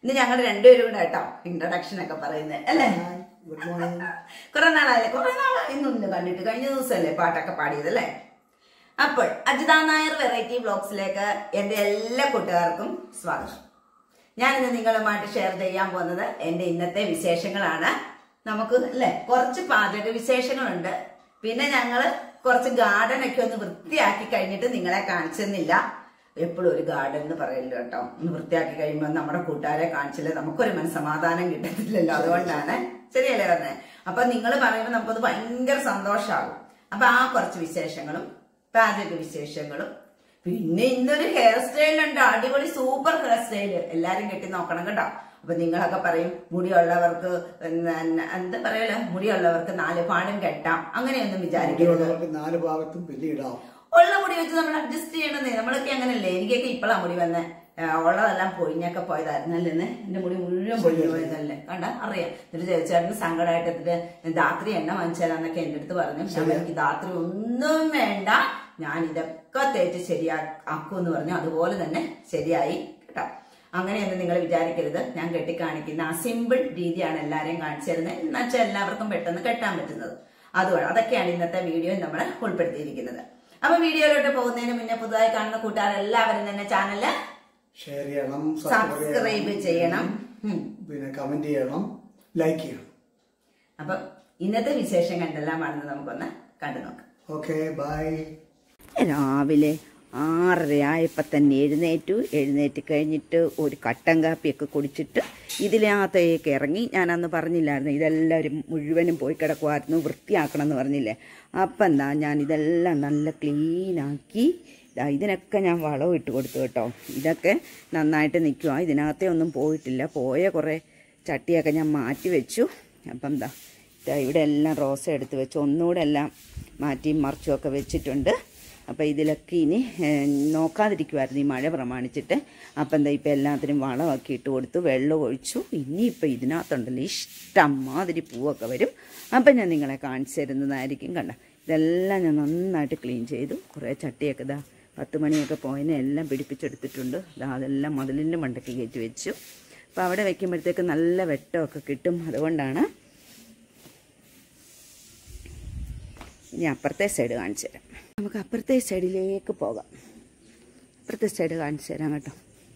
ഇന്ന് ഞങ്ങൾ രണ്ടുപേരും കൂടെ കേട്ടോ ഇൻട്രൊഡക്ഷൻ ഒക്കെ പറയുന്നത് അല്ലേ? Good morning. കുറെ നാളായിന്ന് കണ്ടിട്ട്, കഴിഞ്ഞ ദിവസമല്ലേ പാട്ടൊക്കെ പാടിയതല്ലേ? അപ്പോൾ അജിത നായർ വെറൈറ്റി വ്ലോഗ്സിലേക്ക് എന്റെ എല്ലാ കൂട്ടുകാർക്കും സ്വാഗതം. ഞാനിന്ന് നിങ്ങളുമായിട്ട് ഷെയർ ചെയ്യാൻ പോകുന്നത് എന്റെ ഇന്നത്തെ വിശേഷങ്ങളാണ്. നമുക്ക് അല്ലെ കുറച്ച് പാചക വിശേഷങ്ങളുണ്ട്. പിന്നെ ഞങ്ങള് കുറച്ച് ഗാർഡൻ ഒക്കെ ഒന്ന് വൃത്തിയാക്കി കഴിഞ്ഞിട്ട് നിങ്ങളെ കാണിച്ചെന്നില്ല. എപ്പോഴും ഒരു ഗാർഡൻ എന്ന് പറയല്ലോ കേട്ടോ. ഒന്ന് വൃത്തിയാക്കി കഴിയുമ്പോൾ നമ്മുടെ കൂട്ടുകാരെ കാണിച്ചില്ലേ നമുക്കൊരു മനസ്സമാധാനം കിട്ടത്തില്ലല്ലോ. അതുകൊണ്ടാണ്, ശരിയല്ലേ പറഞ്ഞത്? അപ്പൊ നിങ്ങൾ പറയുമ്പോൾ നമുക്കത് ഭയങ്കര സന്തോഷമാകും. അപ്പൊ ആ കുറച്ച് വിശേഷങ്ങളും പാചക വിശേഷങ്ങളും, പിന്നെ ഇന്നൊരു ഹെയർ സ്റ്റൈലുണ്ട്, അടിപൊളി സൂപ്പർ ഹെയർ സ്റ്റൈല്. എല്ലാരും കെട്ടി നോക്കണം കേട്ടോ. അപ്പൊ നിങ്ങളൊക്കെ പറയും മുടിയുള്ളവർക്ക് എന്താ പറയല്ലോ, മുടിയുള്ളവർക്ക് 4 പാടും കെട്ടാം, അങ്ങനെയൊന്നും വിചാരിക്കരുത്. 4 ഭാഗത്തും പില്ലിടാം. ഉള്ള മുടി വെച്ച് നമ്മൾ അഡ്ജസ്റ്റ് ചെയ്യണമെന്നേ. നമ്മളൊക്കെ അങ്ങനല്ലേ? എനിക്കൊക്കെ ഇപ്പോഴാണ് മുടി വന്നെ. ഉള്ളതെല്ലാം പൊഴിഞ്ഞൊക്കെ പോയതായിരുന്നല്ലേ. എന്റെ മുടി മുഴുവൻ പൊഴിഞ്ഞു പോയതല്ലേ, കണ്ട അറിയാം. എന്നിട്ട് ചേച്ചേട്ടന് സങ്കടമായിട്ട് എന്നിട്ട് ധാത്രി എണ്ണ വാങ്ങിച്ചാലാന്നൊക്കെ എന്റെ അടുത്ത് പറഞ്ഞു. എനിക്ക് ധാത്രി ഒന്നും വേണ്ട, ഞാൻ ഇതൊക്കെ തേച്ച് ശരിയാക്കുമെന്ന് പറഞ്ഞു. അതുപോലെ തന്നെ ശരിയായി കേട്ടോ. അങ്ങനെയൊന്നും നിങ്ങൾ വിചാരിക്കരുത്. ഞാൻ കെട്ടിക്കാണിക്കുന്ന ആ സിമ്പിൾ രീതിയാണ് എല്ലാരെയും കാണിച്ചു തരുന്നത്. എന്നുവെച്ചാൽ എല്ലാവർക്കും പെട്ടെന്ന് കെട്ടാൻ പറ്റുന്നത്. അതൊക്കെയാണ് ഇന്നത്തെ വീഡിയോ നമ്മൾ ഉൾപ്പെടുത്തിയിരിക്കുന്നത്. അപ്പൊ വീഡിയോയിലോട്ട് പോകുന്നതിന് മുന്നേ പുതുതായി കാണുന്ന കൂട്ടുകാരെല്ലാവരും തന്നെ ചാനല് ഷെയർ ചെയ്യണം, സബ്സ്ക്രൈബ് ചെയ്യണം, പിന്നെ കമന്റ് ചെയ്യണം, ലൈക്ക് ചെയ്യണം. അപ്പൊ ഇന്നത്തെ വിശേഷം കണ്ടെല്ലാമാണെന്ന് നമുക്കൊന്ന് കണ്ടു നോക്കാം. Okay, bye. രാവിലെ 6:30 ആയപ്പോൾ തന്നെ എഴുന്നേറ്റ് കഴിഞ്ഞിട്ട് ഒരു കട്ടൻ കാപ്പിയൊക്കെ കുടിച്ചിട്ട് ഇതിനകത്തേക്ക് ഇറങ്ങി. ഞാനന്ന് പറഞ്ഞില്ലായിരുന്നു ഇതെല്ലാവരും മുഴുവനും പോയി കിടക്കുമായിരുന്നു, വൃത്തിയാക്കണം എന്ന് പറഞ്ഞില്ലേ? അപ്പം എന്താ ഞാൻ ഇതെല്ലാം നല്ല ക്ലീനാക്കി ഇതിനൊക്കെ ഞാൻ വളം ഇട്ട് കൊടുത്തു കേട്ടോ. ഇതൊക്കെ നന്നായിട്ട് നിൽക്കുക. ഇതിനകത്തേ ഒന്നും പോയിട്ടില്ല. പോയ കുറേ ചട്ടിയൊക്കെ ഞാൻ മാറ്റി വെച്ചു. അപ്പം എന്താ ഇവിടെ എല്ലാം റോസ എടുത്ത് വെച്ചു. ഒന്നുകൂടെ എല്ലാം മാറ്റിയും മറിച്ചുമൊക്കെ വെച്ചിട്ടുണ്ട്. അപ്പോൾ ഇതിലൊക്കെ ഇനി നോക്കാതിരിക്കുമായിരുന്നു ഈ മഴ പ്രമാണിച്ചിട്ട്. അപ്പം എന്താ ഇപ്പം എല്ലാത്തിനും വളമൊക്കെ ഇട്ട് കൊടുത്തു, വെള്ളം ഒഴിച്ചു. ഇനിയിപ്പോൾ ഇതിനകത്തുണ്ടല്ലോ ഇഷ്ടംമാതിരി പൂവൊക്കെ വരും. അപ്പം ഞാൻ നിങ്ങളെ കാണിച്ചു തരുന്നതായിരിക്കും. കണ്ട, ഇതെല്ലാം ഞാൻ നന്നായിട്ട് ക്ലീൻ ചെയ്തു. കുറേ ചട്ടിയൊക്കെ 10 മണിയൊക്കെ പോയതിനെ എല്ലാം പിടിപ്പിച്ചെടുത്തിട്ടുണ്ട്. അതെല്ലാം മതിലിൻ്റെ മണ്ടയ്ക്ക് കയറ്റി വെച്ചു. അപ്പോൾ അവിടെ വയ്ക്കുമ്പോഴത്തേക്ക് നല്ല വെട്ടമൊക്കെ കിട്ടും. അതുകൊണ്ടാണ്. ഇനി അപ്പുറത്തെ സൈഡ് കാണിച്ചു തരാം. നമുക്ക് അപ്പുറത്തെ സൈഡിലേക്ക് പോകാം. അപ്പുറത്തെ സൈഡ് കാണിച്ചു തരാം കേട്ടോ.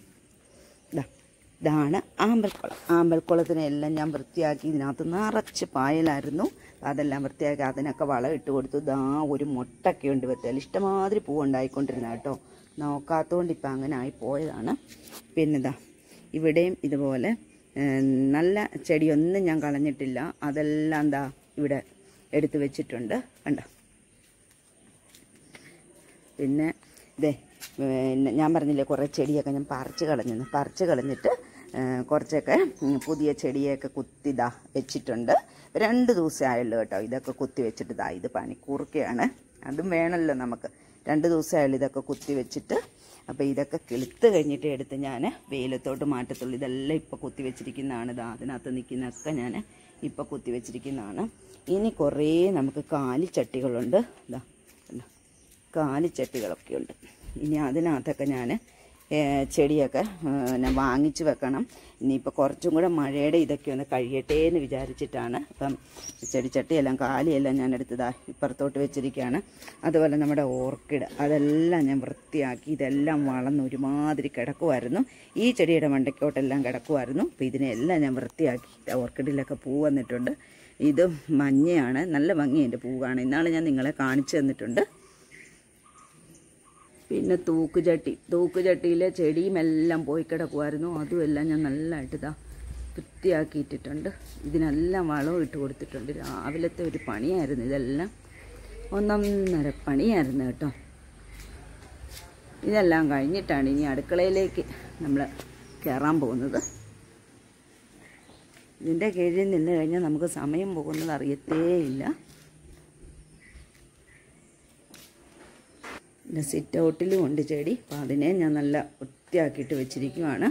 ഇതാണ് ആമ്പൽക്കുളം. ആമ്പൽക്കുളത്തിനെല്ലാം ഞാൻ വൃത്തിയാക്കി. ഇതിനകത്ത് നിറച്ച് പായലായിരുന്നു. അതെല്ലാം വൃത്തിയാക്കി അതിനൊക്കെ വളം ഇട്ട് കൊടുത്തു. ഒരു മുട്ടൊക്കെ ഉണ്ട് വെച്ചാൽ ഇഷ്ടമാതിരി പൂവുണ്ടായിക്കൊണ്ടിരുന്ന കേട്ടോ. നോക്കാത്തതുകൊണ്ട് ഇപ്പം അങ്ങനെ ആയി പോയതാണ്. പിന്നെ ഇവിടെയും ഇതുപോലെ നല്ല ചെടിയൊന്നും ഞാൻ കളഞ്ഞിട്ടില്ല. അതെല്ലാം ഇവിടെ എടുത്ത് വെച്ചിട്ടുണ്ട്. കണ്ടോ? പിന്നെ ഞാൻ പറഞ്ഞില്ലേ കുറേ ചെടിയൊക്കെ ഞാൻ പറിച്ച് കളഞ്ഞിട്ട് കുറച്ചൊക്കെ പുതിയ ചെടിയൊക്കെ കുത്തി വെച്ചിട്ടുണ്ട്. 2 ദിവസമായുള്ളൂ കേട്ടോ ഇതൊക്കെ കുത്തി വെച്ചിട്ട്. ഇത് പനിക്കൂർക്കയാണ്, അതും വേണമല്ലോ നമുക്ക്. 2 ദിവസമായുള്ളൂ ഇതൊക്കെ കുത്തി വെച്ചിട്ട്. അപ്പോൾ ഇതൊക്കെ കിളുത്ത് കഴിഞ്ഞിട്ട് എടുത്ത് ഞാൻ വെയിലത്തോട്ട് മാറ്റത്തുള്ളൂ. ഇതെല്ലാം ഇപ്പോൾ കുത്തി വെച്ചിരിക്കുന്നതാണ്. അതിനകത്ത് നിൽക്കുന്നതൊക്കെ ഞാൻ ഇപ്പോൾ കുത്തി വെച്ചിരിക്കുന്നതാണ്. ഇനി കുറേ നമുക്ക് കാലിച്ചട്ടികളുണ്ട്. കാലിച്ചട്ടികളൊക്കെ ഉണ്ട്. ഇനി അതിനകത്തൊക്കെ ഞാൻ ചെടിയൊക്കെ വാങ്ങിച്ച് വെക്കണം. ഇനിയിപ്പോൾ കുറച്ചും കൂടെ മഴയുടെ ഇതൊക്കെ ഒന്ന് കഴിയട്ടെ എന്ന് വിചാരിച്ചിട്ടാണ്. അപ്പം ചെടിച്ചട്ടിയെല്ലാം കാലിയെല്ലാം ഞാൻ എടുത്തതാ ഇപ്പുറത്തോട്ട് വെച്ചിരിക്കുകയാണ്. അതുപോലെ നമ്മുടെ ഓർക്കിഡ് അതെല്ലാം ഞാൻ വൃത്തിയാക്കി. ഇതെല്ലാം വളർന്ന് ഒരുമാതിരി കിടക്കുമായിരുന്നു. ഈ ചെടിയുടെ മണ്ടയ്ക്കോട്ടെല്ലാം കിടക്കുമായിരുന്നു. അപ്പോൾ ഇതിനെല്ലാം ഞാൻ വൃത്തിയാക്കി. ഓർക്കിഡിലൊക്കെ പൂ വന്നിട്ടുണ്ട്. ഇത് മഞ്ഞയാണ്, നല്ല ഭംഗിയുണ്ട് പൂവാണ്. ഇന്നാൾ ഞാൻ നിങ്ങളെ കാണിച്ചു തന്നിട്ടുണ്ട്. പിന്നെ തൂക്കുചട്ടിയിലെ ചെടിയും എല്ലാം പോയി കിടക്കുമായിരുന്നു. അതുമെല്ലാം ഞാൻ നല്ലതായിട്ട് വൃത്തിയാക്കിയിട്ടിട്ടുണ്ട്. ഇതിനെല്ലാം വളവും ഇട്ട് കൊടുത്തിട്ടുണ്ട്. രാവിലത്തെ ഒരു പണിയായിരുന്നു. ഇതെല്ലാം 1.5 പണിയായിരുന്നു കേട്ടോ. ഇതെല്ലാം കഴിഞ്ഞിട്ടാണ് ഇനി അടുക്കളയിലേക്ക് നമ്മൾ കയറാൻ പോകുന്നത്. ഇതിൻ്റെ കീഴിൽ നിന്ന് കഴിഞ്ഞാൽ നമുക്ക് സമയം പോകുന്നത് അറിയത്തേയില്ല. പിന്നെ സിറ്റ് ഔട്ടിലും ഉണ്ട് ചെടി. അപ്പോൾ അതിനെ ഞാൻ നല്ല വൃത്തിയാക്കിയിട്ട് വെച്ചിരിക്കുവാണ്.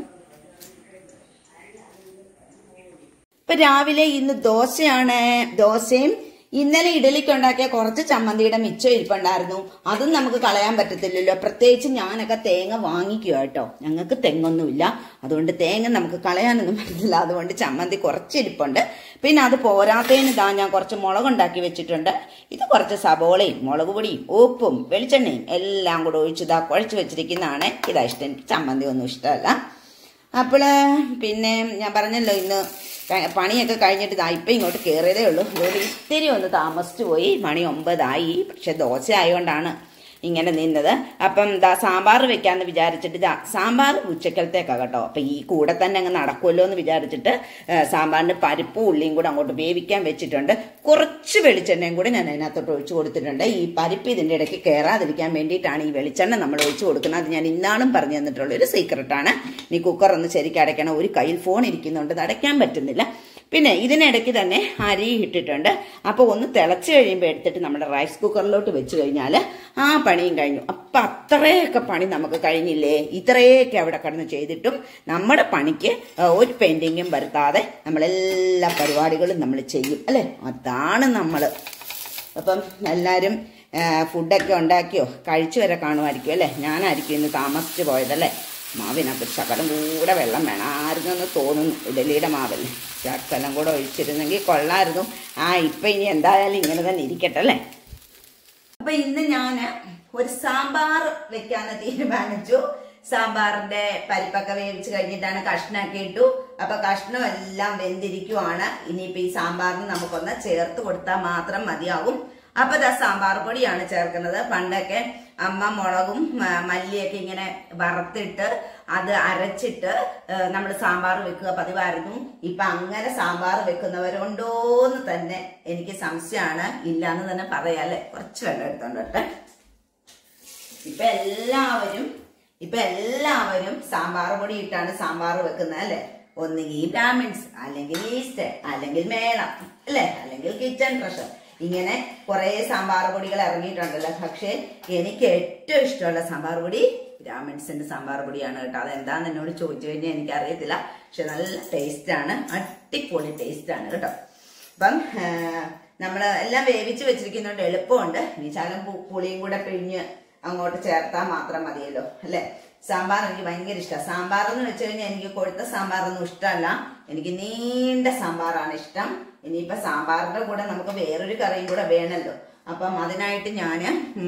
ഇപ്പം രാവിലെ ഇന്ന് ദോശയും ഇന്നലെ ഇഡലിക്ക് ഉണ്ടാക്കിയ കുറച്ച് ചമ്മന്തിയുടെ മിച്ചം ഇരിപ്പുണ്ടായിരുന്നു. അതും നമുക്ക് കളയാൻ പറ്റത്തില്ലല്ലോ. പ്രത്യേകിച്ച് ഞാനൊക്കെ തേങ്ങ വാങ്ങിക്കുക കേട്ടോ. ഞങ്ങൾക്ക് തെങ്ങൊന്നുമില്ല, അതുകൊണ്ട് തേങ്ങ നമുക്ക് കളയാനൊന്നും പറ്റത്തില്ല. അതുകൊണ്ട് ചമ്മന്തി കുറച്ചിരിപ്പുണ്ട്. പിന്നെ അത് പോരാത്തതിന് ഇതാ ഞാൻ കുറച്ച് മുളകുണ്ടാക്കി വെച്ചിട്ടുണ്ട്. ഇത് കുറച്ച് സബോളയും മുളക് പൊടിയും ഉപ്പും വെളിച്ചെണ്ണയും എല്ലാം കൂടെ ഒഴിച്ചിതാ കുഴച്ച് വെച്ചിരിക്കുന്നതാണ്. ഇതാ ഇഷ്ടം. എനിക്ക് ചമ്മന്തി ഒന്നും ഇഷ്ടമല്ല. അപ്പോൾ പിന്നെ ഞാൻ പറഞ്ഞല്ലോ, ഇന്ന് പണിയൊക്കെ കഴിഞ്ഞിട്ട് ഇപ്പം ഇങ്ങോട്ട് കയറിയതേ ഉള്ളൂ. അതുകൊണ്ട് ഇത്തിരി ഒന്ന് താമസിച്ചു പോയി. മണി 9 ആയി. പക്ഷെ ദോശ ആയതുകൊണ്ടാണ് ഇങ്ങനെ നിന്നത്. അപ്പം സാമ്പാർ വെക്കാമെന്ന് വിചാരിച്ചിട്ട് സാമ്പാർ ഉച്ചക്കലത്തേക്കാണ് കേട്ടോ. അപ്പം ഈ കൂടെ തന്നെ അങ്ങ് നടക്കുമല്ലോ എന്ന് വിചാരിച്ചിട്ട് സാമ്പാറിന് പരിപ്പും ഉള്ളിയും കൂടെ അങ്ങോട്ട് വേവിക്കാൻ വെച്ചിട്ടുണ്ട്. കുറച്ച് വെളിച്ചെണ്ണയും കൂടെ ഞാൻ അതിനകത്തോട്ട് ഒഴിച്ചു കൊടുത്തിട്ടുണ്ട്. ഈ പരിപ്പ് ഇതിൻ്റെ ഇടയ്ക്ക് കയറാതിരിക്കാൻ വേണ്ടിയിട്ടാണ് ഈ വെളിച്ചെണ്ണ നമ്മൾ ഒഴിച്ചു കൊടുക്കുന്നത്. അത് ഞാൻ ഇന്നാളും പറഞ്ഞു തന്നിട്ടുള്ളൊരു സീക്രട്ടാണ്. നീ കുക്കർ ഒന്ന് ശരിക്കും അടയ്ക്കണം. ഒരു കയ്യിൽ ഫോൺ ഇരിക്കുന്നുണ്ട്, അത് അടയ്ക്കാൻ പറ്റുന്നില്ല. പിന്നെ ഇതിനിടയ്ക്ക് തന്നെ അരി ഇട്ടിട്ടുണ്ട്. അപ്പോൾ ഒന്ന് തിളച്ച് കഴിയുമ്പോൾ എടുത്തിട്ട് നമ്മുടെ റൈസ് കുക്കറിലോട്ട് വെച്ച് കഴിഞ്ഞാൽ ആ പണിയും കഴിഞ്ഞു. അപ്പം അത്രയൊക്കെ പണി നമുക്ക് കഴിഞ്ഞില്ലേ? ഇത്രയൊക്കെ അവിടെ കിടന്ന് ചെയ്തിട്ടും നമ്മുടെ പണിക്ക് ഒരു പെൻഡിങ്ങും വരുത്താതെ നമ്മളെല്ലാ പരിപാടികളും നമ്മൾ ചെയ്യും അല്ലേ? അതാണ് നമ്മൾ. അപ്പം എല്ലാവരും ഫുഡൊക്കെ ഉണ്ടാക്കിയോ? കഴിച്ചു വരെ കാണുമായിരിക്കും അല്ലേ? ഞാനായിരിക്കും ഇന്ന് താമസിച്ച് പോയതല്ലേ. മാവിനകത്ത് ശകലം കൂടെ വെള്ളം വേണമായിരുന്നു എന്ന് തോന്നുന്നു. ഇഡലിയുടെ മാവല്ലേ, ശകലം കൂടെ ഒഴിച്ചിരുന്നെങ്കിൽ കൊള്ളായിരുന്നു. ഇപ്പം ഇനി എന്തായാലും ഇങ്ങനെ തന്നെ ഇരിക്കട്ടെ അല്ലേ. അപ്പം ഇന്ന് ഞാൻ ഒരു സാമ്പാർ വെക്കാന്ന് തീരുമാനിച്ചു. സാമ്പാറിന്റെ പരിപ്പൊക്കെ വേവിച്ച് കഴിഞ്ഞിട്ടാണ് കഷ്ണമൊക്കെ ഇട്ടു. അപ്പൊ കഷ്ണം എല്ലാം വെന്തിരിക്കുവാണ്. ഇനിയിപ്പോൾ ഈ സാമ്പാറിന് നമുക്കൊന്ന് ചേർത്ത് കൊടുത്താൽ മാത്രം മതിയാകും. അപ്പൊ സാമ്പാർ പൊടിയാണ് ചേർക്കുന്നത്. പണ്ടൊക്കെ അമ്മ മുളകും മല്ലിയൊക്കെ ഇങ്ങനെ വറുത്തിട്ട് അത് അരച്ചിട്ട് നമ്മൾ സാമ്പാർ വെക്കുക പതിവായിരുന്നു. ഇപ്പൊ അങ്ങനെ സാമ്പാർ വെക്കുന്നവരുണ്ടോന്ന് തന്നെ എനിക്ക് സംശയമാണ്. ഇല്ലാന്ന് തന്നെ പറയാം അല്ലെ. കുറച്ച് വെള്ളം എടുത്തോണ്ടോട്ടെ. ഇപ്പൊ എല്ലാവരും സാമ്പാർ പൊടി ഇട്ടാണ് സാമ്പാർ വെക്കുന്നത് അല്ലെ. ഒന്നുകിൽ ബ്രാഹ്മിൻസ്, അല്ലെങ്കിൽ ഈസ്റ്റ്, അല്ലെങ്കിൽ മേളം അല്ലെ, അല്ലെങ്കിൽ കിച്ചൺ ട്രഷർ, ഇങ്ങനെ കുറെ സാമ്പാർ പൊടികൾ ഇറങ്ങിയിട്ടുണ്ടല്ലോ. പക്ഷെ എനിക്ക് ഏറ്റവും ഇഷ്ടമുള്ള സാമ്പാർ പൊടി ബ്രാഹ്മിൻസിന്റെ സാമ്പാർ പൊടിയാണ് കേട്ടോ. അതെന്താന്ന് എന്നോട് ചോദിച്ചു കഴിഞ്ഞാൽ എനിക്കറിയത്തില്ല. പക്ഷെ നല്ല ടേസ്റ്റാണ്, അടിപൊളി ടേസ്റ്റാണ് കേട്ടോ. അപ്പം നമ്മൾ എല്ലാം വേവിച്ച് വെച്ചിരിക്കുന്നതുകൊണ്ട് എളുപ്പമുണ്ട്. ഇനി ശകലം പുളിയും കൂടെ പിഴിഞ്ഞ് അങ്ങോട്ട് ചേർത്താൽ മാത്രം മതിയല്ലോ അല്ലെ. സാമ്പാർ എനിക്ക് ഭയങ്കര ഇഷ്ടമാണ്. സാമ്പാർ എന്ന് വെച്ച് കഴിഞ്ഞാൽ എനിക്ക് കൊഴുത്ത സാമ്പാറൊന്നും ഇഷ്ടമല്ല. എനിക്ക് നീണ്ട സാമ്പാറാണ് ഇഷ്ടം. ഇനിയിപ്പൊ സാമ്പാറിന്റെ കൂടെ നമുക്ക് വേറൊരു കറിയും കൂടെ വേണമല്ലോ. അപ്പം അതിനായിട്ട് ഞാൻ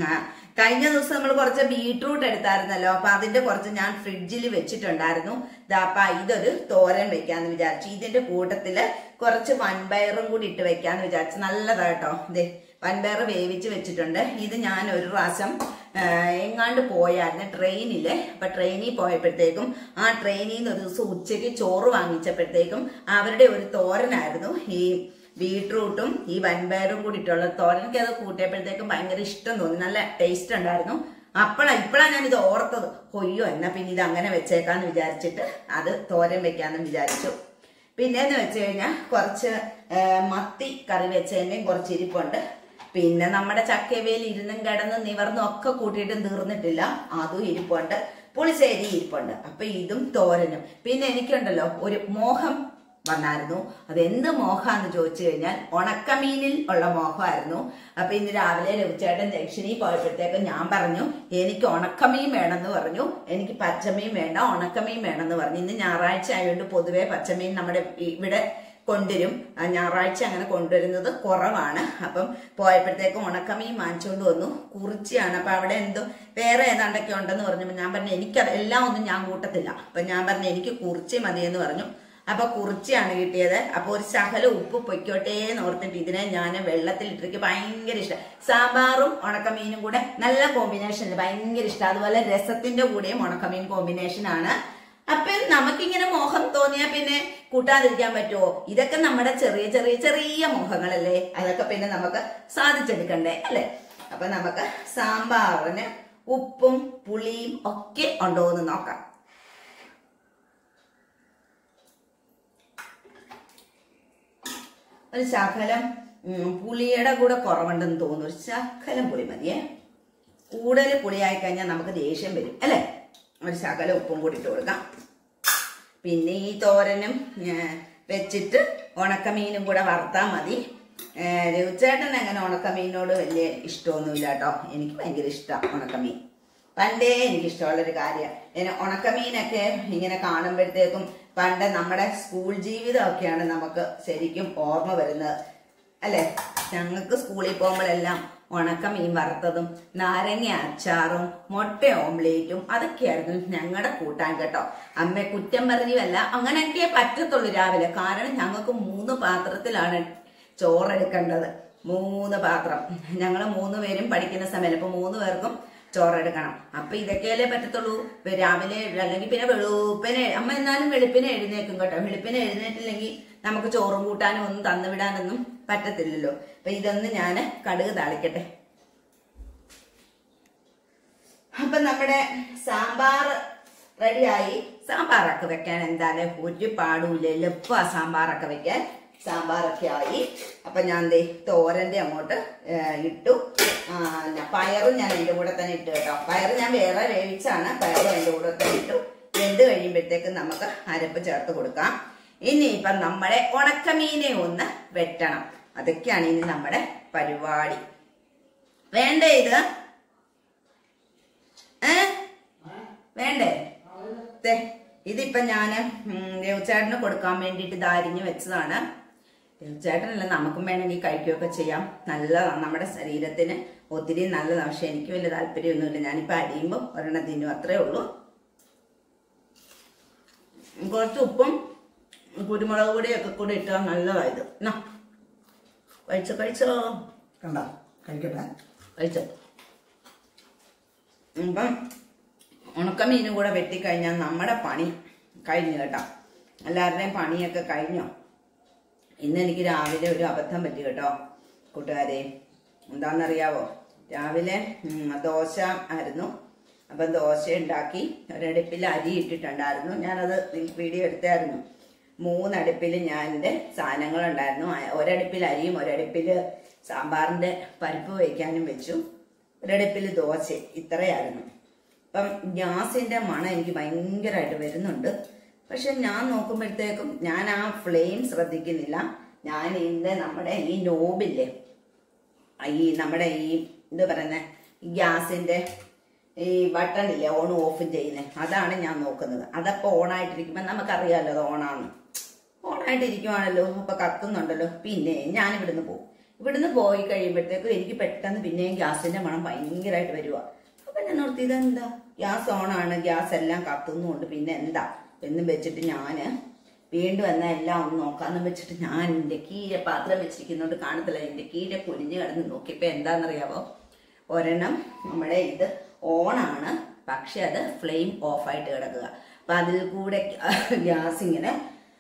കഴിഞ്ഞ ദിവസം നമ്മൾ കുറച്ച് ബീട്രൂട്ട് എടുത്തായിരുന്നല്ലോ. അപ്പൊ അതിന്റെ കുറച്ച് ഞാൻ ഫ്രിഡ്ജിൽ വെച്ചിട്ടുണ്ടായിരുന്നു. അപ്പൊ ഇതൊരു തോരൻ വെക്കാന്ന് വിചാരിച്ചു. ഇതിന്റെ കൂട്ടത്തില് കുറച്ച് വൻപയറും കൂടി ഇട്ട് വെക്കാന്ന് വിചാരിച്ചു. നല്ലതാട്ടോ. ഇതേ വൻപയർ വേവിച്ച് വെച്ചിട്ടുണ്ട്. ഇത് ഞാൻ ഒരു പ്രാവശ്യം എങ്ങാണ്ട് പോയായിരുന്നു ട്രെയിനില്. അപ്പൊ ട്രെയിനിൽ പോയപ്പോഴത്തേക്കും ആ ട്രെയിനിൽ നിന്ന് ഒരു ദിവസം ഉച്ചയ്ക്ക് ചോറ് വാങ്ങിച്ചപ്പോഴത്തേക്കും അവരുടെ ഒരു തോരനായിരുന്നു ഈ ബീട്രൂട്ടും ഈ വൻപയറും കൂടി ഇട്ടുള്ള തോരൻ. എനിക്ക് അത് കൂട്ടിയപ്പോഴത്തേക്കും ഭയങ്കര ഇഷ്ടം തോന്നി. നല്ല ടേസ്റ്റ് ഉണ്ടായിരുന്നു. ഇപ്പോഴാണ് ഞാൻ ഇത് ഓർത്തത്. ഒയ്യോ, എന്നാ പിന്നെ ഇത് അങ്ങനെ വെച്ചേക്കാന്ന് വിചാരിച്ചിട്ട് അത് തോരൻ വെക്കാന്നും വിചാരിച്ചു. പിന്നെന്ന് വെച്ച് കഴിഞ്ഞാൽ കുറച്ച് മത്തി കറി വെച്ചതിന്റെയും കുറച്ച് ഇരിപ്പുണ്ട്. പിന്നെ നമ്മുടെ ചക്കവേലി ഇരുന്നും കിടന്നും നിവർന്നും ഒക്കെ കൂട്ടിയിട്ടും തീർന്നിട്ടില്ല, അതും ഇരിപ്പുണ്ട്. പുളിശ്ശേരി ഇരിപ്പുണ്ട്. അപ്പൊ ഇതും തോരനും. പിന്നെ എനിക്കുണ്ടല്ലോ ഒരു മോഹം വന്നായിരുന്നു. അതെന്ത് മോഹാന്ന് ചോദിച്ചു കഴിഞ്ഞാൽ ഉണക്കമീനിൽ ഉള്ള മോഹമായിരുന്നു. അപ്പൊ ഇന്ന് രാവിലെ ലഭിച്ചേട്ടൻ ജംഗ്ഷനിൽ പോയപ്പോഴത്തേക്കും ഞാൻ പറഞ്ഞു എനിക്ക് ഉണക്കമീൻ വേണമെന്ന് പറഞ്ഞു. എനിക്ക് പച്ചമീൻ വേണ്ട, ഉണക്കമീൻ വേണമെന്ന് പറഞ്ഞു. ഇന്ന് ഞായറാഴ്ച ആയതുകൊണ്ട് പൊതുവെ പച്ചമീൻ നമ്മുടെ ഇവിടെ കൊണ്ടുവരും. ഞായറാഴ്ച അങ്ങനെ കൊണ്ടുവരുന്നത് കുറവാണ്. അപ്പം പോയപ്പോഴത്തേക്കും ഉണക്കമീൻ വാങ്ങിച്ചുകൊണ്ട് വന്നു. കുറിച്ചിയാണ്. അപ്പൊ അവിടെ എന്തോ വേറെ ഏതാണ്ടൊക്കെ ഉണ്ടെന്ന് പറഞ്ഞപ്പോൾ ഞാൻ പറഞ്ഞു എനിക്ക് എല്ലാം ഒന്നും ഞാൻ കൂട്ടത്തില്ല. അപ്പൊ ഞാൻ പറഞ്ഞു എനിക്ക് കുറിച്ചി മതിയെന്ന് പറഞ്ഞു. അപ്പൊ കുറിച്ചിയാണ് കിട്ടിയത്. അപ്പൊ ഒരു ശകല ഉപ്പ് പൊയ്ക്കോട്ടെ എന്ന് ഓർത്തിട്ട് ഇതിനെ ഞാൻ വെള്ളത്തിലിട്ടിരിക്കും. ഭയങ്കര ഇഷ്ടം. സാമ്പാറും ഉണക്കമീനും കൂടെ നല്ല കോമ്പിനേഷൻ, ഭയങ്കര ഇഷ്ടം. അതുപോലെ രസത്തിന്റെ കൂടെയും ഉണക്കമീൻ കോമ്പിനേഷനാണ്. അപ്പൊ നമുക്കിങ്ങനെ മോഹം തോന്നിയാൽ പിന്നെ കൂട്ടാതിരിക്കാൻ പറ്റുമോ? ഇതൊക്കെ നമ്മുടെ ചെറിയ ചെറിയ ചെറിയ മോഹങ്ങളല്ലേ. അതൊക്കെ പിന്നെ നമുക്ക് സാധിച്ചെടുക്കണ്ടേ അല്ലെ. അപ്പൊ നമുക്ക് സാമ്പാറിന് ഉപ്പും പുളിയും ഒക്കെ ഉണ്ടോ എന്ന് നോക്കാം. ഒരു ശകലം പുളിയുടെ കൂടെ കുറവുണ്ടെന്ന് തോന്നുന്നു. ഒരു ശകലം പുളി മതിയേ. കൂടുതൽ പുളിയായി കഴിഞ്ഞാൽ നമുക്ക് ദേഷ്യം വരും അല്ലെ. ഒരു ശകലം ഉപ്പും കൂടി ഇട്ട് കൊടുക്കാം. പിന്നെ ഈ തോരനും വെച്ചിട്ട് ഉണക്കമീനും കൂടെ വറുത്താൽ മതി. രവിച്ചേട്ടൻ അങ്ങനെ ഉണക്കമീനോട് വലിയ ഇഷ്ടമൊന്നുമില്ല കേട്ടോ. എനിക്ക് ഭയങ്കര ഇഷ്ടമാണ് ഉണക്കമീൻ. പണ്ടേ എനിക്ക് ഇഷ്ടമുള്ളൊരു കാര്യമാണ്. ഉണക്കമീനൊക്കെ ഇങ്ങനെ കാണുമ്പോഴത്തേക്കും പണ്ട് നമ്മുടെ സ്കൂൾ ജീവിതമൊക്കെയാണ് നമുക്ക് ശരിക്കും ഓർമ്മ വരുന്നത് അല്ലേ. ഞങ്ങൾക്ക് സ്കൂളിൽ പോകുമ്പോഴെല്ലാം ഉണക്കമീൻ വറുത്തതും നാരങ്ങ അച്ചാറും മുട്ട ഓംലേറ്റും അതൊക്കെയായിരുന്നു ഞങ്ങളുടെ കൂട്ടാൻ കേട്ടോ. അമ്മ കുറ്റം പറഞ്ഞുമല്ല, അങ്ങനെയൊക്കെ പറ്റത്തുള്ളൂ രാവിലെ. കാരണം ഞങ്ങൾക്ക് 3 പാത്രത്തിലാണ് ചോറെടുക്കേണ്ടത്. 3 പാത്രം. ഞങ്ങൾ 3 പേരും പഠിക്കുന്ന സമയം ഇപ്പൊ 3 പേർക്കും ചോറെടുക്കണം. അപ്പൊ ഇതൊക്കെയല്ലേ പറ്റത്തുള്ളൂ രാവിലെ. അല്ലെങ്കിൽ പിന്നെ വെളുപ്പിനെ അമ്മ എന്നാലും വെളുപ്പിനെ എഴുന്നേക്കും കേട്ടോ. വെളുപ്പിനെ എഴുന്നേറ്റില്ലെങ്കിൽ നമുക്ക് ചോറും കൂട്ടാനും ഒന്നും തന്നുവിടാനൊന്നും പറ്റത്തില്ലല്ലോ. അപ്പൊ ഇതൊന്ന് ഞാൻ കടുക് താളിക്കട്ടെ. അപ്പൊ നമ്മുടെ സാമ്പാർ റെഡിയായി. സാമ്പാറൊക്കെ വെക്കാൻ എന്തായാലും ഒരു പാടുമില്ല, എളുപ്പ സാമ്പാറൊക്കെ വെക്കാൻ. സാമ്പാറൊക്കെ ആയി. അപ്പൊ ഞാൻ തോരന്റെ അങ്ങോട്ട് ഇട്ടു. പയറും ഞാൻ അതിന്റെ കൂടെ തന്നെ ഇട്ടു കേട്ടോ. പയറ് ഞാൻ വേറെ വേവിച്ചാണ്. പയറും അതിന്റെ കൂടെ തന്നെ ഇട്ടു. വെന്ത് കഴിയുമ്പോഴത്തേക്ക് നമുക്ക് അരപ്പ് ചേർത്ത് കൊടുക്കാം. ഇനിയിപ്പം നമ്മുടെ ഉണക്കമീനെ ഒന്ന് വെട്ടണം. അതൊക്കെയാണ് ഇനി നമ്മുടെ പരിപാടി. വേണ്ടേ ഇത്? വേണ്ടേ? ഇതിപ്പം ഞാൻ രവിച്ചേട്ടന് കൊടുക്കാൻ വേണ്ടിയിട്ട് ഇത് അരിഞ്ഞു വെച്ചതാണ്. രവിച്ചേട്ടനല്ല, നമുക്കും വേണമെങ്കിൽ കഴിക്കുകയൊക്കെ ചെയ്യാം. നല്ലതാണ് നമ്മുടെ ശരീരത്തിന്, ഒത്തിരി നല്ലതാണ്. പക്ഷെ എനിക്ക് വലിയ താല്പര്യമൊന്നുമില്ല. ഞാനിപ്പോൾ അരിയുമ്പോൾ ഒരെണ്ണം തിന്നും, അത്രേ ഉള്ളൂ. കുറച്ച് ഉപ്പും കുരുമുളക് പൊടിയൊക്കെ കൂടി ഇട്ടാൽ നല്ലതായത്. കഴിച്ചോ കഴിച്ചോ, കണ്ട കഴിക്കട്ടെ, കഴിച്ചോ. അപ്പം ഉണക്കമീനും കൂടെ വെട്ടിക്കഴിഞ്ഞാൽ നമ്മുടെ പണി കഴിഞ്ഞു കേട്ടോ. എല്ലാവരുടെയും പണിയൊക്കെ കഴിഞ്ഞോ? ഇന്ന് എനിക്ക് രാവിലെ ഒരു അബദ്ധം പറ്റി കേട്ടോ കൂട്ടുകാരെ. എന്താണെന്നറിയാവോ? രാവിലെ ദോശ ആയിരുന്നു. അപ്പം ദോശ ഉണ്ടാക്കി. ഒരടുപ്പിൽ അരി ഇട്ടിട്ടുണ്ടായിരുന്നു. ഞാനത് വീഡിയോ എടുത്തായിരുന്നു. 3 അടുപ്പിൽ ഞാൻ എൻ്റെ സാധനങ്ങളുണ്ടായിരുന്നു. ഒരടുപ്പിൽ അരിയും ഒരടുപ്പിൽ സാമ്പാറിൻ്റെ പരിപ്പ് വയ്ക്കാനും വെച്ചു. ഒരടുപ്പിൽ ദോശ. ഇത്രയായിരുന്നു. അപ്പം ഗ്യാസിൻ്റെ മണം എനിക്ക് ഭയങ്കരമായിട്ട് വരുന്നുണ്ട്. പക്ഷെ ഞാൻ നോക്കുമ്പോഴത്തേക്കും ഞാൻ ആ ഫ്ലെയിം ശ്രദ്ധിക്കുന്നില്ല. ഞാൻ ഇതിൻ്റെ നമ്മുടെ ഈ നോബില്ലേ, നമ്മുടെ എന്താ പറയുന്നത്, ഗ്യാസിൻ്റെ ഈ ബട്ടൺ ഇല്ലേ ഓൺ ഓഫ് ചെയ്യുന്നത്, അതാണ് ഞാൻ നോക്കുന്നത്. അതപ്പോൾ ഓണായിട്ടിരിക്കുമ്പോൾ നമുക്കറിയാമല്ലോ അത് ഓണായിട്ടിരിക്കുവാണല്ലോ. അപ്പോൾ കത്തുന്നുണ്ടല്ലോ. പിന്നെ ഞാൻ ഇവിടുന്ന് പോയി കഴിയുമ്പോഴത്തേക്കും എനിക്ക് പെട്ടെന്ന് പിന്നെയും ഗ്യാസിൻ്റെ മണം ഭയങ്കരമായിട്ട് വരിക. അപ്പം ഞാൻ ഓർത്തി ഇതെന്താ, ഗ്യാസ് ഓണാണ്, ഗ്യാസ് എല്ലാം കത്തുന്നുണ്ട്, പിന്നെ എന്താ എന്നും വെച്ചിട്ട് ഞാൻ വീണ്ടും എന്നാൽ എല്ലാം ഒന്ന് നോക്കാമെന്ന് വെച്ചിട്ട് ഞാൻ എൻ്റെ കീഴെ പാത്രം വെച്ചിരിക്കുന്നതുകൊണ്ട് കാണത്തില്ല. എൻ്റെ കീഴെ കുനിഞ്ഞ് കിടന്ന് നോക്കിയപ്പോൾ എന്താണെന്നറിയാവോ, ഒരെണ്ണം നമ്മുടെ ഇത് ഓണാണ്, പക്ഷെ അത് ഫ്ലെയിം ഓഫായിട്ട് കിടക്കുക. അപ്പം അതിൽ കൂടെ ഗ്യാസ് ഇങ്ങനെ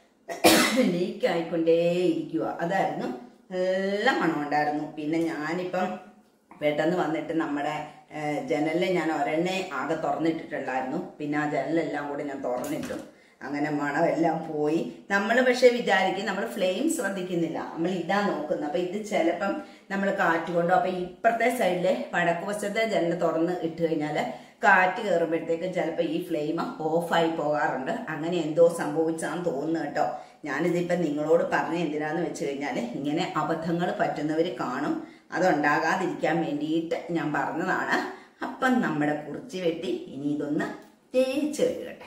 ലീക്ക് ആയിക്കൊണ്ടേയിരിക്കുക. അതായിരുന്നു, നല്ല മണമുണ്ടായിരുന്നു. പിന്നെ ഞാനിപ്പം പെട്ടെന്ന് വന്നിട്ട് നമ്മുടെ ജനലിൽ ഞാൻ ഒരെണ്ണേ ആകെ തുറന്നിട്ടിട്ടുണ്ടായിരുന്നു. പിന്നെ ആ ജനലെല്ലാം കൂടെ ഞാൻ തുറന്നിട്ടു. അങ്ങനെ മണമെല്ലാം പോയി. നമ്മൾ പക്ഷെ വിചാരിക്കും നമ്മൾ ഫ്ലെയിം ശ്രദ്ധിക്കുന്നില്ല, നമ്മൾ ഇതാ നോക്കുന്നത്. അപ്പം ഇത് ചിലപ്പം നമ്മൾ കാറ്റ് കൊണ്ടോ, അപ്പം ഇപ്പുറത്തെ സൈഡിലെ വടക്ക് വശത്തെ ജനൽ തുറന്ന് ഇട്ട് കഴിഞ്ഞാൽ കാറ്റ് കയറുമ്പോഴത്തേക്കും ചിലപ്പോൾ ഈ ഫ്ലെയിം ഓഫായി പോകാറുണ്ട്. അങ്ങനെ എന്തോ സംഭവിച്ചാന്ന് തോന്നുന്നു കേട്ടോ. ഞാനിതിപ്പം നിങ്ങളോട് പറഞ്ഞ എന്തിനാന്ന് വെച്ച് കഴിഞ്ഞാൽ ഇങ്ങനെ അബദ്ധങ്ങൾ പറ്റുന്നവർ കാണും, അതുണ്ടാകാതിരിക്കാൻ വേണ്ടിയിട്ട് ഞാൻ പറഞ്ഞതാണ്. അപ്പം നമ്മുടെ കുറിച്ച് വെട്ടി ഇനി ഇതൊന്ന് തേച്ച് കഴുകട്ടെ.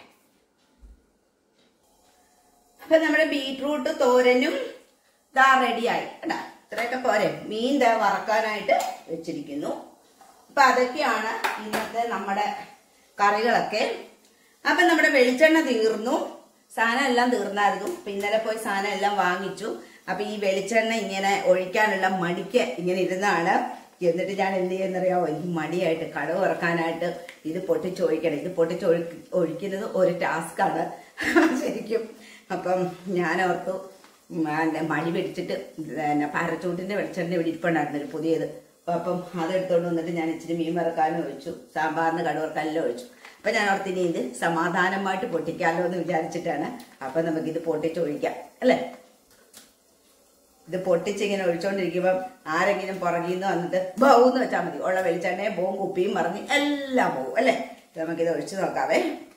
അപ്പൊ നമ്മുടെ ബീട്രൂട്ട് തോരനും ദാ റെഡിയായി കേട്ടാ. ഇത്രയൊക്കെ പോരെ. മീൻ ദാ വറക്കാനായിട്ട് വെച്ചിരിക്കുന്നു. അപ്പൊ അതൊക്കെയാണ് ഇന്നത്തെ നമ്മുടെ കറികളൊക്കെ. അപ്പൊ നമ്മുടെ വെളിച്ചെണ്ണ തീർന്നു, സാധനം എല്ലാം തീർന്നായിരുന്നു. അപ്പൊ ഇന്നലെ പോയി സാധനം എല്ലാം വാങ്ങിച്ചു. അപ്പൊ ഈ വെളിച്ചെണ്ണ ഇങ്ങനെ ഒഴിക്കാനുള്ള മടിക്ക് ഇങ്ങനെ ഇരുന്നാണ്. എന്നിട്ട് ഞാൻ എന്ത് ചെയ്യുന്നറിയാവോ, ഈ മടിയായിട്ട് കടവ് ഇറക്കാനായിട്ട് ഇത് പൊട്ടിച്ചൊഴിക്കണം. ഇത് ഒഴിക്കുന്നത് ഒരു ടാസ്ക്കാണ് ശരിക്കും. അപ്പം ഞാൻ ഓർത്തു മടി പിടിച്ചിട്ട് പാരച്ചൂട്ടിന്റെ വെളിച്ചെണ്ണ ഇവിടെ ഇരിപ്പുണ്ടായിരുന്നു ഒരു പുതിയത്. അപ്പം അതെടുത്തോണ്ട് വന്നിട്ട് ഞാൻ ഇച്ചിരി മീൻ വറക്കാനും ഒഴിച്ചു, സാമ്പാറിന് കടുക് വറക്കാനെല്ലാം ഒഴിച്ചു. അപ്പൊ ഞാൻ ഓർത്തിനി ഇത് സമാധാനമായിട്ട് പൊട്ടിക്കാമല്ലോ എന്ന് വിചാരിച്ചിട്ടാണ്. അപ്പൊ നമുക്കിത് പൊട്ടിച്ചൊഴിക്കാം അല്ലേ. ഇത് പൊട്ടിച്ചിങ്ങനെ ഒഴിച്ചോണ്ടിരിക്കുമ്പം ആരെങ്കിലും പുറകിൽ നിന്ന് വന്നിട്ട് ബൗന്ന് വെച്ചാൽ മതി. ഉള്ള വെളിച്ചെണ്ണയും പോവും, കുപ്പിയും പറഞ്ഞ് എല്ലാം പോവും അല്ലേ. നമുക്കിത് ഒഴിച്ചു നോക്കാവേ.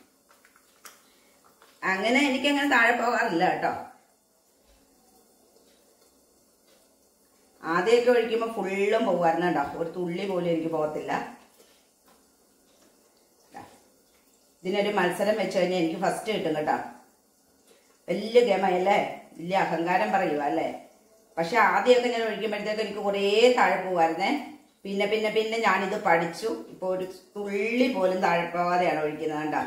അങ്ങനെ എനിക്കങ്ങനെ താഴെ പോകാറില്ല കേട്ടോ. ആദ്യമൊക്കെ ഒഴിക്കുമ്പോൾ ഫുള്ളും പോകുമായിരുന്നു കേട്ടോ, ഒരു തുള്ളി പോലും എനിക്ക് പോകത്തില്ല. ഇതിനൊരു മത്സരം വെച്ച് കഴിഞ്ഞാൽ എനിക്ക് ഫസ്റ്റ് കിട്ടും കേട്ടോ. വലിയ ഗമയല്ലേ, വലിയ അഹങ്കാരം പറയുക അല്ലേ. പക്ഷെ ആദ്യമൊക്കെ ഞാൻ ഒഴിക്കുമ്പോഴത്തേക്ക് എനിക്ക് കുറേ താഴെ പോകുമായിരുന്നേ. പിന്നെ പിന്നെ പിന്നെ ഞാനിത് പഠിച്ചു. ഇപ്പൊ ഒരു തുള്ളി പോലും താഴെ പോകാതെയാണ് ഒഴിക്കുന്നത് കണ്ടാ.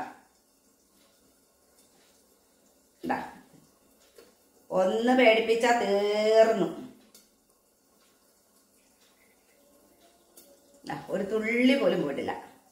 ഒന്ന് പേടിപ്പിച്ചാ തീർന്നു. ഒരു തുള്ളി പോലും പോയിട്ടില്ല.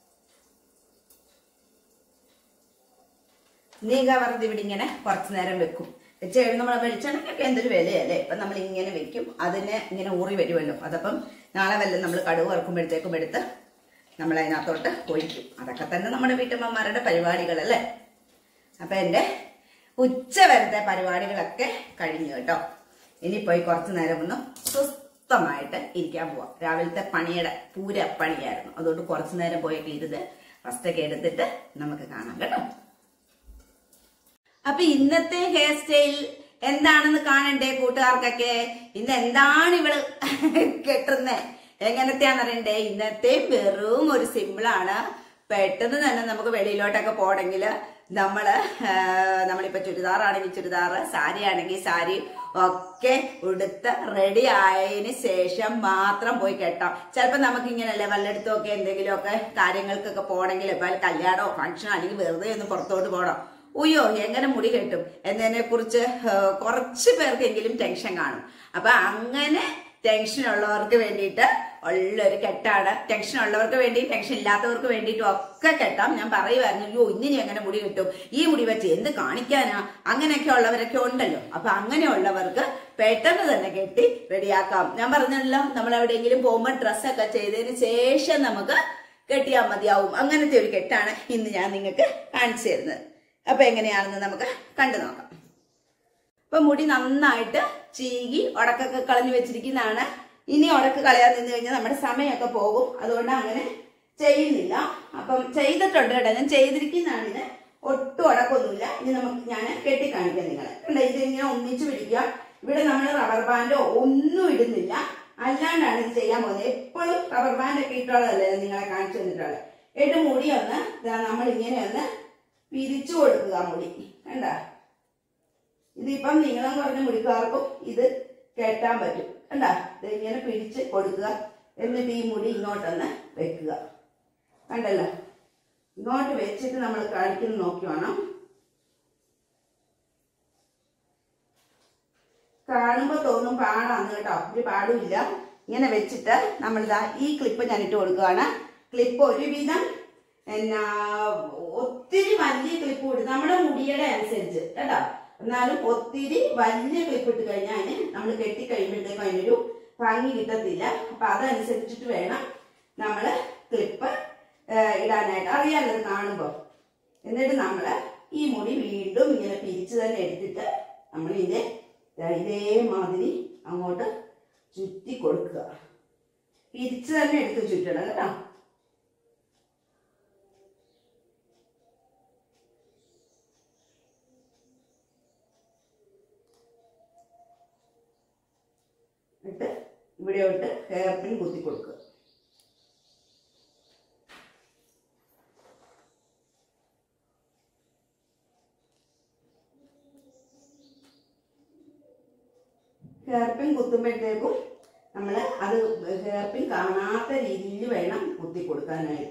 നീക വെറുതെ ഇവിടെ ഇങ്ങനെ കുറച്ചു നേരം വെക്കും. വെച്ച് കഴിഞ്ഞ് നമ്മളെ വെളിച്ചെണ്ണയ്ക്കൊക്കെ എന്തൊരു വിലയല്ലേ. ഇപ്പൊ നമ്മൾ ഇങ്ങനെ വെക്കും, അതിന് ഇങ്ങനെ ഊറി വരുമല്ലോ. അതപ്പം നാളെ വല്ല നമ്മൾ കടുവ് വറുക്കുമ്പോഴത്തേക്കും എടുത്ത് നമ്മൾ അതിനകത്തോട്ട് ഒഴിക്കും. അതൊക്കെ തന്നെ നമ്മുടെ വീട്ടമ്മമാരുടെ പരിപാടികളല്ലേ. അപ്പൊ എൻ്റെ ഉച്ച വരത്തെ പരിപാടികളൊക്കെ കഴിഞ്ഞു കേട്ടോ. ഇനി പോയി കുറച്ചു നേരം ഒന്ന് സ്വസ്ഥമായിട്ട് ഇരിക്കാൻ പോവാം. രാവിലത്തെ പണിയുടെ പൂരപ്പണിയായിരുന്നു, അതുകൊണ്ട് കുറച്ചു നേരം പോയൊക്കെ ഇരുന്ന് റെസ്റ്റൊക്കെ എടുത്തിട്ട് നമുക്ക് കാണാം കേട്ടോ. അപ്പൊ ഇന്നത്തെ ഹെയർ സ്റ്റൈൽ എന്താണെന്ന് കാണണ്ടേ കൂട്ടുകാർക്കൊക്കെ. ഇന്ന് എന്താണ് ഇവള് കെട്ടുന്നേ, എങ്ങനത്തെയാന്ന് അറിയണ്ടേ. ഇന്നത്തെ വെറും ഒരു സിമ്പിളാണ്. പെട്ടെന്ന് തന്നെ നമുക്ക് വെളിയിലോട്ടൊക്കെ പോകണമെങ്കിൽ നമ്മളിപ്പോ ചുരിദാറാണെങ്കിൽ ചുരിദാറ്, സാരി ആണെങ്കിൽ സാരി ഒക്കെ ഉടുത്ത് റെഡി ആയതിന് ശേഷം മാത്രം പോയി കെട്ടാം. ചിലപ്പോ നമുക്ക് ഇങ്ങനെയല്ലേ വല്ലയിടത്തുമൊക്കെ എന്തെങ്കിലുമൊക്കെ കാര്യങ്ങൾക്കൊക്കെ പോകണമെങ്കിൽ ഇപ്പൊ കല്യാണമോ ഫംഗ്ഷനോ അല്ലെങ്കിൽ വെറുതെ ഒന്ന് പുറത്തോട്ട് പോകണം. ഉയ്യോ എങ്ങനെ മുടി കെട്ടും എന്നതിനെ കുറിച്ച് കുറച്ച് പേർക്കെങ്കിലും ടെൻഷൻ കാണും. അപ്പൊ അങ്ങനെ ടെൻഷൻ ഉള്ളവർക്ക് വേണ്ടിയിട്ട് ഉള്ളൊരു കെട്ടാണ്. ടെൻഷൻ ഉള്ളവർക്ക് വേണ്ടി, ടെൻഷൻ ഇല്ലാത്തവർക്ക് വേണ്ടിയിട്ടും ഒക്കെ കെട്ടാം. ഞാൻ പറയുമായിരുന്നു, അയ്യോ ഇന്നിനി എങ്ങനെ മുടി കിട്ടും, ഈ മുടി വെച്ച് എന്ത് കാണിക്കാനാ, അങ്ങനെയൊക്കെ ഉള്ളവരൊക്കെ ഉണ്ടല്ലോ. അപ്പൊ അങ്ങനെയുള്ളവർക്ക് പെട്ടെന്ന് തന്നെ കെട്ടി റെഡിയാക്കാം. ഞാൻ പറഞ്ഞല്ലോ, നമ്മൾ എവിടെയെങ്കിലും പോകുമ്പോൾ ഡ്രസ്സൊക്കെ ചെയ്തതിന് ശേഷം നമുക്ക് കെട്ടിയാൽ മതിയാവും. അങ്ങനത്തെ ഒരു കെട്ടാണ് ഇന്ന് ഞാൻ നിങ്ങൾക്ക് കാണിച്ചു തരുന്നത്. അപ്പൊ എങ്ങനെയാണെന്ന് നമുക്ക് കണ്ടു നോക്കാം. അപ്പൊ മുടി നന്നായിട്ട് ചീകി ഉടക്കൊക്കെ കളഞ്ഞു വെച്ചിരിക്കുന്നതാണ്. ഇനി ഉടക്ക് കളയാൻ നിന്ന് കഴിഞ്ഞാൽ നമ്മുടെ സമയമൊക്കെ പോകും. അതുകൊണ്ട് അങ്ങനെ ചെയ്യുന്നില്ല. അപ്പം ചെയ്തിട്ടുണ്ട് കേട്ടോ, ഞാൻ ചെയ്തിരിക്കുന്നതാണ്. ഇത് ഒട്ടും ഉടക്കൊന്നുമില്ല. ഇനി ഞാൻ കെട്ടി കാണിക്കാം നിങ്ങളെ. കണ്ടോ, ഇതിങ്ങനെ ഒന്നിച്ചു പിടിക്കുക. ഇവിടെ നമ്മൾ റബ്ബർ ബാൻഡോ ഒന്നും ഇടുന്നില്ല, അല്ലാണ്ടാണ് ഇത് ചെയ്യാൻ പോകുന്നത്. എപ്പോഴും റബ്ബർ ബാൻഡ് ഒക്കെ ഇട്ടുള്ളതല്ലേ നിങ്ങളെ കാണിച്ചു തന്നിട്ടുള്ളത്. എന്നിട്ട് മുടി ഒന്ന് നമ്മൾ ഇങ്ങനെ ഒന്ന് പിരിച്ചു കൊടുക്കുക. മുടി കണ്ട, ഇതിപ്പം നീളം കുറഞ്ഞ മുടിക്കാർക്കും ഇത് കെട്ടാൻ പറ്റും. കണ്ട, ഇത് ഇങ്ങനെ പിടിച്ച് കൊടുക്കുക. എന്നിട്ട് ഈ മുടി ഇങ്ങോട്ടൊന്ന് വെക്കുക. കണ്ടല്ലോ, ഇങ്ങോട്ട് വെച്ചിട്ട് നമ്മൾ കാണിക്കുന്ന നോക്കി വേണം. കാണുമ്പോ തോന്നും പാടാന്ന് കേട്ടോ, ഒരു പാടുമില്ല. ഇങ്ങനെ വെച്ചിട്ട് നമ്മളിതാ ഈ ക്ലിപ്പ് ഞാൻ ഇട്ട് കൊടുക്കുകയാണ്. ക്ലിപ്പ് ഒരുവിധം ഒത്തിരി വലിയ ക്ലിപ്പ് കൊടുക്കും നമ്മുടെ മുടിയുടെ അനുസരിച്ച് കേട്ടോ. എന്നാലും ഒത്തിരി വലിയ ക്ലിപ്പ് ഇട്ട് കഴിഞ്ഞാൽ നമ്മൾ കെട്ടി കഴിയുമ്പോഴത്തേക്കും അതിനൊരു ഭംഗി കിട്ടത്തില്ല. അപ്പൊ അതനുസരിച്ചിട്ട് വേണം നമ്മള് ക്ലിപ്പ് ഇടാനായിട്ട്. അറിയാമല്ലോ കാണുമ്പോ. എന്നിട്ട് നമ്മള് ഈ മുടി വീണ്ടും ഇങ്ങനെ പിരിച്ചു തന്നെ എടുത്തിട്ട് നമ്മൾ ഇതേമാതിരി അങ്ങോട്ട് ചുറ്റി കൊടുക്കുക. പിരിച്ചു തന്നെ എടുത്ത് ചുറ്റണം കേട്ടോ. എന്നിട്ട് ഇവിടെയോട്ട് ഹെയർ പിൻ കുത്തി കൊടുക്കുക. ഹെയർ പിൻ കുത്തുമ്പോഴത്തേക്കും നമ്മൾ അത് ഹെയർ പിൻ കാണാത്ത രീതിയിൽ വേണം കുത്തി കൊടുക്കാനായിട്ട്.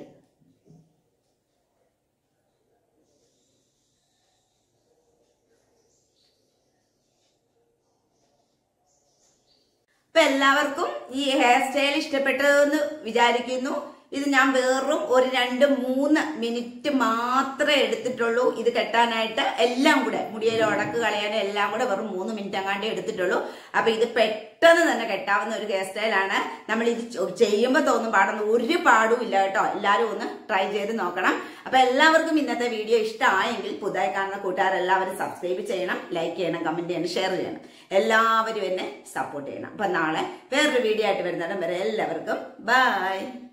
അപ്പൊ എല്ലാവർക്കും ഈ ഹെയർ സ്റ്റൈൽ ഇഷ്ടപ്പെട്ടതെന്ന് വിചാരിക്കുന്നു. ഇത് ഞാൻ വെറും ഒരു 2-3 മിനിറ്റ് മാത്രമേ എടുത്തിട്ടുള്ളൂ ഇത് കെട്ടാനായിട്ട്. എല്ലാം കൂടെ മുടിയിൽ ഉടക്ക് കളയാനും എല്ലാം കൂടെ വെറും 3 മിനിറ്റ് അങ്ങാണ്ടേ എടുത്തിട്ടുള്ളൂ. അപ്പൊ ഇത് പെട്ടെന്ന് തന്നെ കെട്ടാവുന്ന ഒരു ഹെയർ സ്റ്റൈലാണ്. നമ്മൾ ഇത് ചെയ്യുമ്പോൾ തോന്നും പാടൊന്നും ഒരു പാടും ഇല്ല കേട്ടോ. എല്ലാവരും ഒന്ന് ട്രൈ ചെയ്ത് നോക്കണം. അപ്പൊ എല്ലാവർക്കും ഇന്നത്തെ വീഡിയോ ഇഷ്ടമായെങ്കിൽ പുതുതായി കാണുന്ന കൂട്ടുകാരെല്ലാവരും സബ്സ്ക്രൈബ് ചെയ്യണം, ലൈക്ക് ചെയ്യണം, കമന്റ് ചെയ്യണം, ഷെയർ ചെയ്യണം. എല്ലാവരും എന്നെ സപ്പോർട്ട് ചെയ്യണം. അപ്പൊ നാളെ വേറൊരു വീഡിയോ ആയിട്ട് വരുന്നിടം വരെ എല്ലാവർക്കും ബൈ.